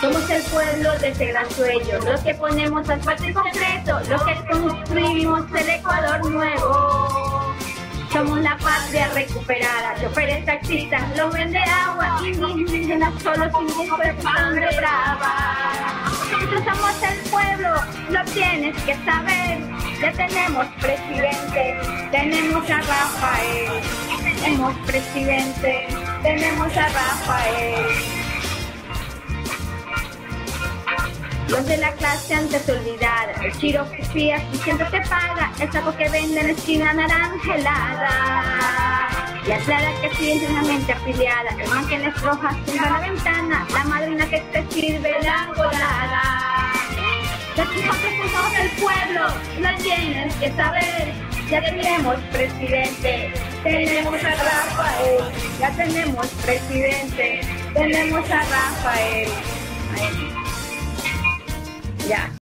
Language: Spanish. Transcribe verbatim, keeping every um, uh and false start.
Somos el pueblo de ese gran sueño, los que ponemos asfalto en concreto, los que construimos el Ecuador nuevo. Somos la patria recuperada, choferes taxistas, los vende agua, indígenas solo sin disco de sangre brava. Nosotros somos el pueblo, lo tienes que saber. Ya tenemos presidente, tenemos a Rafael. Tenemos presidente, tenemos a Rafael. Los de la clase antes olvidada, el Chiro confía y siempre te paga el saco que vende en la esquina naranjelada. La clara que sigue intensamente afiliada, el man que les roja a la ventana, la madrina que te sirve la colada. Nosotros somos el pueblo, lo tienes que saber. Ya tenemos presidente, tenemos a Rafael. Ya tenemos presidente, tenemos a Rafael. Ahí. Ya.